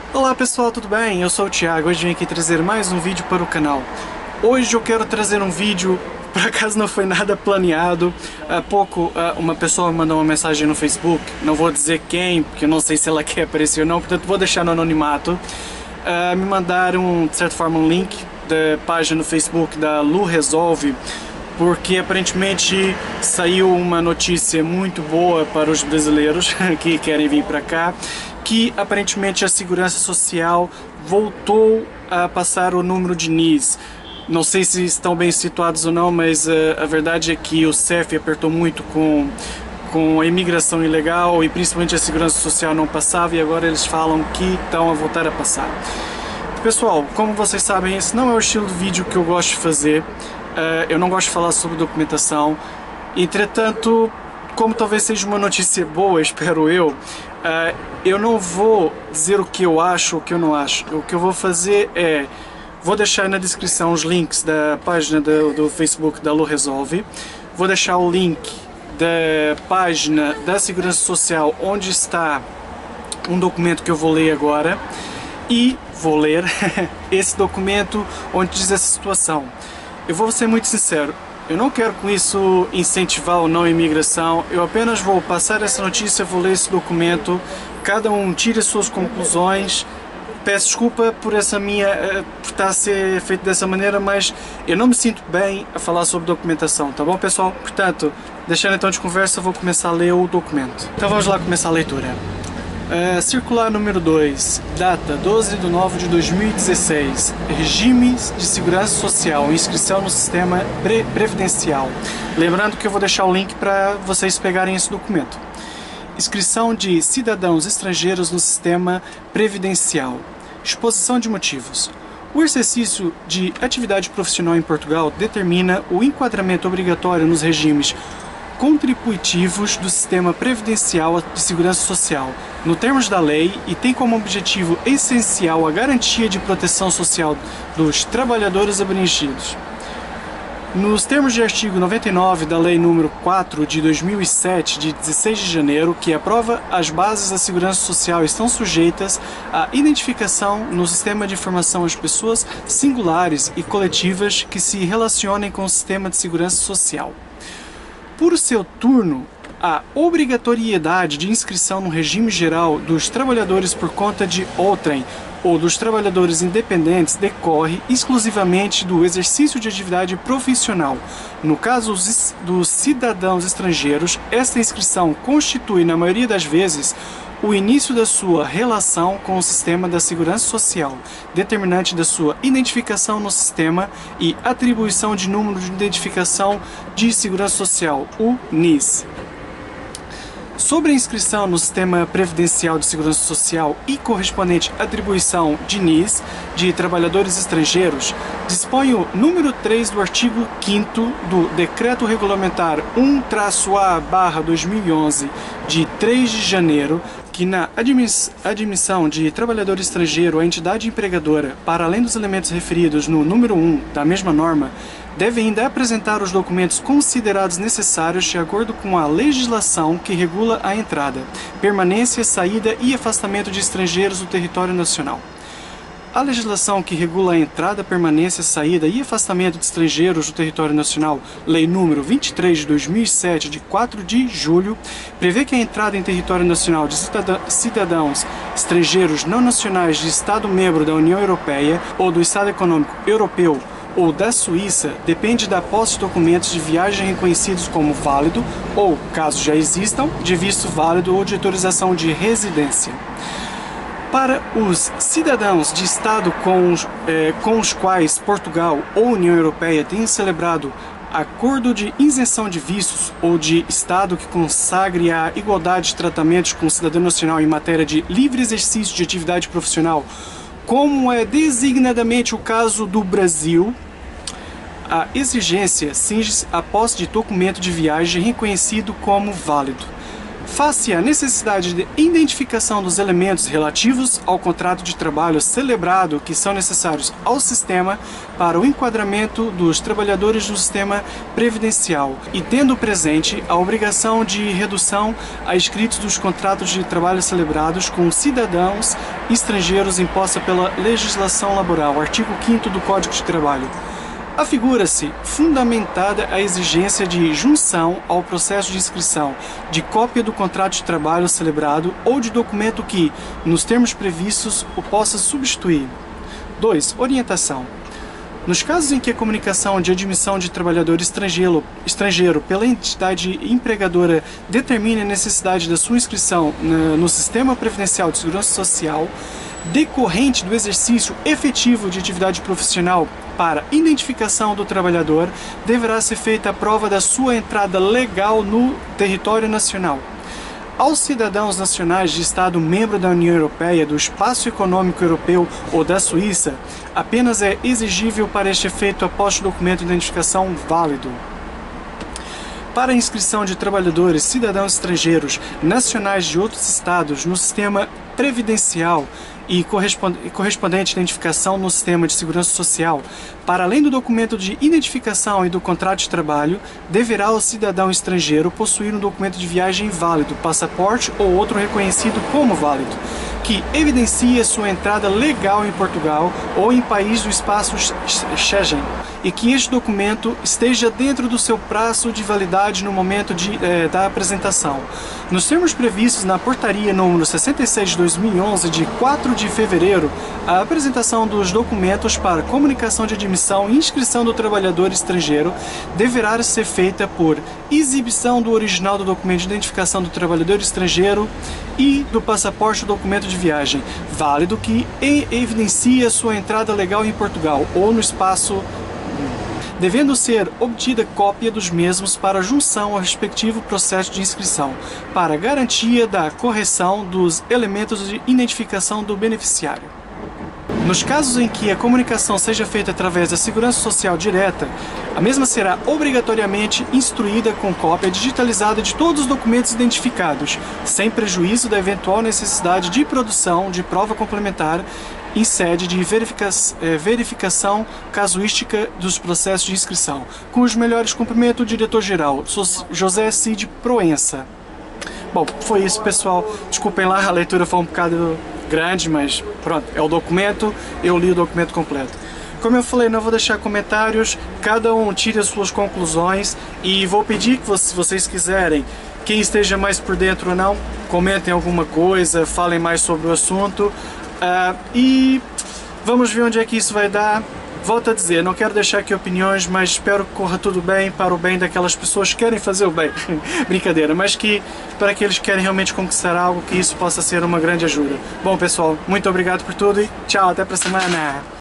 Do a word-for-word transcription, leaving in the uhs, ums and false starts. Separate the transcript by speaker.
Speaker 1: Olá pessoal, tudo bem? Eu sou o Thiago, hoje vim aqui trazer mais um vídeo para o canal. Hoje eu quero trazer um vídeo, por acaso não foi nada planeado. Há pouco uma pessoa mandou uma mensagem no Facebook, não vou dizer quem, porque eu não sei se ela quer aparecer ou não, portanto vou deixar no anonimato. Me mandaram, de certa forma, um link da página no Facebook da Lu Resolve, porque aparentemente saiu uma notícia muito boa para os brasileiros que querem vir para cá, que aparentemente a Segurança Social voltou a passar o número de N I S. Não sei se estão bem situados ou não, mas uh, a verdade é que o C E F apertou muito com, com a imigração ilegal e principalmente a Segurança Social não passava, e agora eles falam que estão a voltar a passar. Pessoal, como vocês sabem, esse não é o estilo de vídeo que eu gosto de fazer. Uh, eu não gosto de falar sobre documentação. Entretanto, como talvez seja uma notícia boa, espero eu, uh, eu não vou dizer o que eu acho ou o que eu não acho. O que eu vou fazer é, vou deixar aí na descrição os links da página do, do Facebook da Lu Resolve, vou deixar o link da página da Segurança Social onde está um documento que eu vou ler agora, e vou ler esse documento onde diz essa situação. Eu vou ser muito sincero, eu não quero com isso incentivar ou não a imigração, eu apenas vou passar essa notícia, vou ler esse documento, cada um tire as suas conclusões. Peço desculpa por essa minha, por estar a ser feito dessa maneira, mas eu não me sinto bem a falar sobre documentação, tá bom pessoal? Portanto, deixando então de conversa, vou começar a ler o documento. Então vamos lá começar a leitura. Uh, circular número dois, data doze de nove de dois mil e dezesseis, regimes de segurança social, inscrição no sistema pre previdencial. Lembrando que eu vou deixar o link para vocês pegarem esse documento. Inscrição de cidadãos estrangeiros no sistema previdencial. Exposição de motivos. O exercício de atividade profissional em Portugal determina o enquadramento obrigatório nos regimes contributivos do sistema previdencial de segurança social, no termos da lei, e tem como objetivo essencial a garantia de proteção social dos trabalhadores abrangidos. Nos termos de artigo noventa e nove da Lei número quatro de dois mil e sete, de dezesseis de janeiro, que aprova as bases da segurança social, estão sujeitas à identificação no sistema de informação as pessoas singulares e coletivas que se relacionem com o sistema de segurança social. Por seu turno, a obrigatoriedade de inscrição no regime geral dos trabalhadores por conta de outrem ou dos trabalhadores independentes decorre exclusivamente do exercício de atividade profissional. No caso dos cidadãos estrangeiros, esta inscrição constitui, na maioria das vezes, o início da sua relação com o sistema da segurança social, determinante da sua identificação no sistema e atribuição de número de identificação de segurança social, o N I S. Sobre a inscrição no Sistema Previdencial de Segurança Social e correspondente atribuição de N I S de trabalhadores estrangeiros, dispõe o número três do artigo quinto do Decreto Regulamentar um traço A barra dois mil e onze, de três de janeiro, que na admissão de trabalhador estrangeiro à entidade empregadora, para além dos elementos referidos no número um da mesma norma, deve ainda apresentar os documentos considerados necessários de acordo com a legislação que regula a entrada, permanência, saída e afastamento de estrangeiros do território nacional. A legislação que regula a entrada, permanência, saída e afastamento de estrangeiros do território nacional, Lei número vinte e três de dois mil e sete, de quatro de julho, prevê que a entrada em território nacional de cidadãos estrangeiros não nacionais de Estado-membro da União Europeia ou do Estado Econômico Europeu ou da Suíça depende da posse de documentos de viagem reconhecidos como válido ou, caso já existam, de visto válido ou de autorização de residência. Para os cidadãos de Estado com, eh, com os quais Portugal ou União Europeia tenham celebrado acordo de isenção de vistos ou de Estado que consagre a igualdade de tratamentos com o cidadão nacional em matéria de livre exercício de atividade profissional, como é designadamente o caso do Brasil, a exigência cinge-se à posse de documento de viagem reconhecido como válido. face à necessidade de identificação dos elementos relativos ao contrato de trabalho celebrado que são necessários ao sistema para o enquadramento dos trabalhadores do sistema previdencial e tendo presente a obrigação de redução a escritos dos contratos de trabalho celebrados com cidadãos estrangeiros imposta pela legislação laboral, artigo quinto do Código de Trabalho. Afigura-se fundamentada a exigência de junção ao processo de inscrição de cópia do contrato de trabalho celebrado ou de documento que, nos termos previstos, o possa substituir. dois. Orientação. Nos casos em que a comunicação de admissão de trabalhador estrangeiro, estrangeiro pela entidade empregadora determine a necessidade da sua inscrição no Sistema Previdencial de Segurança Social, decorrente do exercício efetivo de atividade profissional para identificação do trabalhador, deverá ser feita a prova da sua entrada legal no território nacional. Aos cidadãos nacionais de Estado membro da União Europeia, do Espaço Econômico Europeu ou da Suíça, apenas é exigível para este efeito a posse de documento de identificação válido. Para a inscrição de trabalhadores cidadãos estrangeiros nacionais de outros estados no sistema previdencial e correspondente identificação no sistema de segurança social, para além do documento de identificação e do contrato de trabalho, deverá o cidadão estrangeiro possuir um documento de viagem válido, passaporte ou outro reconhecido como válido, que evidencie sua entrada legal em Portugal ou em país do espaço Schengen, e que este documento esteja dentro do seu prazo de validade no momento de, eh, da apresentação. Nos termos previstos na Portaria número sessenta e seis de dois mil e onze, de quatro de fevereiro, a apresentação dos documentos para comunicação de admissão e inscrição do trabalhador estrangeiro deverá ser feita por exibição do original do documento de identificação do trabalhador estrangeiro e do passaporte ou documento de viagem, válido que evidencia sua entrada legal em Portugal ou no espaço, devendo ser obtida cópia dos mesmos para junção ao respectivo processo de inscrição, para garantia da correção dos elementos de identificação do beneficiário. Nos casos em que a comunicação seja feita através da Segurança Social direta, a mesma será obrigatoriamente instruída com cópia digitalizada de todos os documentos identificados, sem prejuízo da eventual necessidade de produção de prova complementar em sede de verifica verificação casuística dos processos de inscrição. Com os melhores cumprimentos, o diretor-geral, José Cid Proença. Bom, foi isso, pessoal. Desculpem lá, a leitura foi um bocado grande, mas pronto, é o documento, eu li o documento completo. Como eu falei, não vou deixar comentários, cada um tire as suas conclusões e vou pedir que, se vocês quiserem, quem esteja mais por dentro ou não, comentem alguma coisa, falem mais sobre o assunto. Uh, e vamos ver onde é que isso vai dar. Volto a dizer, não quero deixar aqui opiniões, mas espero que corra tudo bem para o bem daquelas pessoas que querem fazer o bem. Brincadeira, mas que para aqueles que querem realmente conquistar algo, que isso possa ser uma grande ajuda. Bom, pessoal, muito obrigado por tudo e tchau, até para a semana.